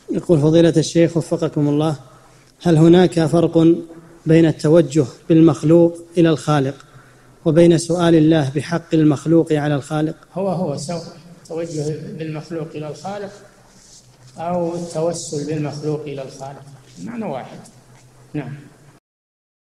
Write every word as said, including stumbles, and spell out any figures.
يقول فضيلة الشيخ وفقكم الله، هل هناك فرق بين التوجه بالمخلوق إلى الخالق وبين سؤال الله بحق المخلوق على الخالق؟ هو هو سواء التوجه بالمخلوق إلى الخالق أو التوسل بالمخلوق إلى الخالق، معنى واحد. نعم.